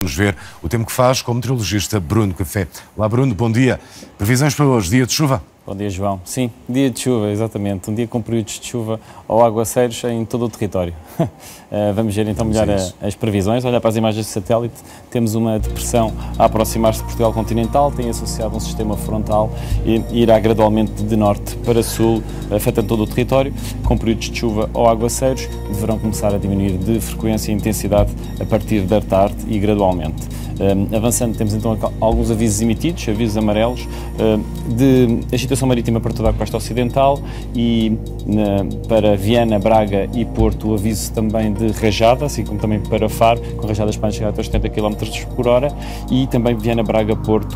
Vamos ver o tempo que faz com o meteorologista Bruno Café. Olá Bruno, bom dia. Previsões para hoje, dia de chuva? Bom dia, João. Sim, dia de chuva, exatamente. Um dia com períodos de chuva ou aguaceiros em todo o território. Vamos ver então melhor as previsões. Olhar para as imagens de satélite, temos uma depressão a aproximar-se de Portugal continental, tem associado um sistema frontal e irá gradualmente de norte para sul, afetando todo o território, com períodos de chuva ou aguaceiros, deverão começar a diminuir de frequência e intensidade a partir da tarde e gradualmente. Avançando, temos então alguns avisos emitidos, avisos amarelos, de agitação marítima para toda a costa ocidental e para Viana, Braga e Porto o aviso também de rajada, assim como também para Faro, com rajadas podem chegar até aos 70 km por hora, e também Viana, Braga, Porto,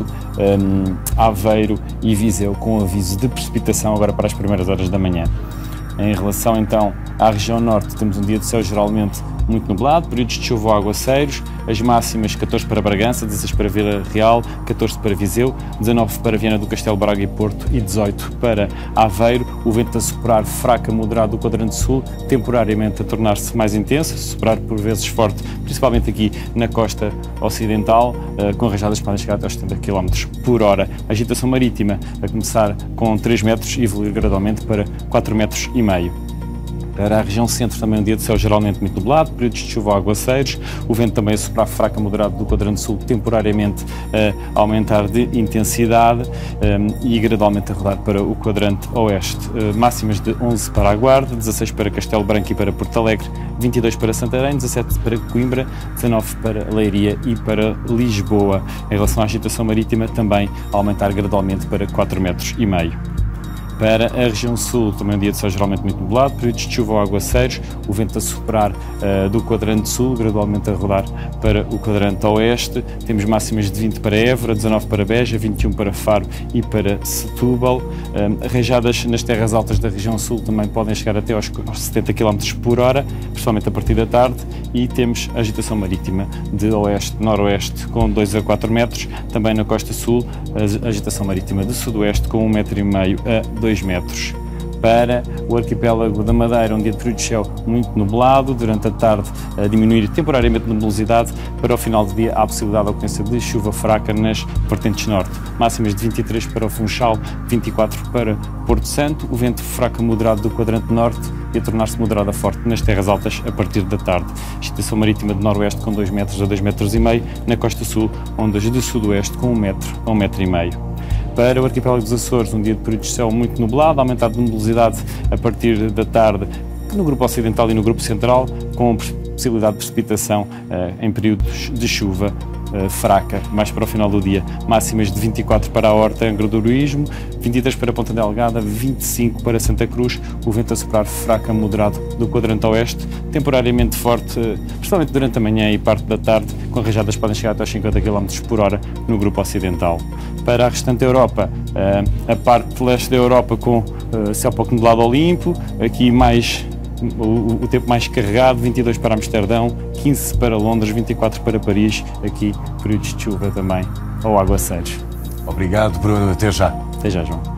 Aveiro e Viseu com aviso de precipitação agora para as primeiras horas da manhã. Em relação então à região norte, temos um dia de céu geralmente muito nublado, períodos de chuva ou aguaceiros, as máximas 14 para Bragança, 16 para Vila Real, 14 para Viseu, 19 para Viana do Castelo, Braga e Porto e 18 para Aveiro. O vento a soprar fraco a moderado do quadrante sul, temporariamente a tornar-se mais intenso, a soprar por vezes forte, principalmente aqui na costa ocidental, com rajadas que podem chegar até aos 70 km por hora. A agitação marítima a começar com 3 metros e evoluir gradualmente para 4,5 metros. Para a região centro também um dia de céu geralmente muito nublado, períodos de chuva ou aguaceiros, o vento também a soprar fraco a moderado do quadrante sul, temporariamente a aumentar de intensidade e gradualmente a rodar para o quadrante oeste. Máximas de 11 para a Guarda, 16 para Castelo Branco e para Porto Alegre, 22 para Santarém, 17 para Coimbra, 19 para Leiria e para Lisboa. Em relação à agitação marítima, também a aumentar gradualmente para 4,5 metros. Para a região sul, também um dia de céu geralmente muito nublado, períodos de chuva ou aguaceiros, o vento a soprar do quadrante sul, gradualmente a rodar para o quadrante oeste. Temos máximas de 20 para Évora, 19 para Beja, 21 para Faro e para Setúbal. Rajadas nas terras altas da região sul também podem chegar até aos 70 km por hora, principalmente a partir da tarde, e temos a agitação marítima de oeste-noroeste com 2 a 4 metros, também na costa sul, a agitação marítima de sudoeste com 1,5 metro a 2 metros. Para o arquipélago da Madeira, um dia de período de céu muito nublado, durante a tarde a diminuir temporariamente a nebulosidade, para o final do dia há a possibilidade de ocorrência de chuva fraca nas vertentes norte. Máximas de 23 para o Funchal, 24 para Porto Santo, o vento fraco a moderado do quadrante norte e a tornar-se moderado a forte nas terras altas a partir da tarde. Agitação marítima de noroeste com 2 metros a 2,5 metros, na costa sul, ondas de sudoeste com 1 metro a 1,5 metro. Para o arquipélago dos Açores, um dia de período de céu muito nublado, aumentado de nebulosidade a partir da tarde no grupo ocidental e no grupo central, com possibilidade de precipitação em períodos de chuva fraca, mais para o final do dia. Máximas de 24 para a Horta, Angra do Heroísmo, 23 para Ponta Delgada, 25 para Santa Cruz, o vento a soprar fraco a moderado do quadrante oeste, temporariamente forte, principalmente durante a manhã e parte da tarde, com rajadas que podem chegar até aos 50 km por hora no grupo ocidental. Para a restante Europa, a parte leste da Europa com céu pouco nublado ou limpo, aqui mais o tempo mais carregado, 22 para Amsterdão, 15 para Londres, 24 para Paris, aqui períodos de chuva também ou aguaceiros. Obrigado, Bruno. Até já. Até já, João.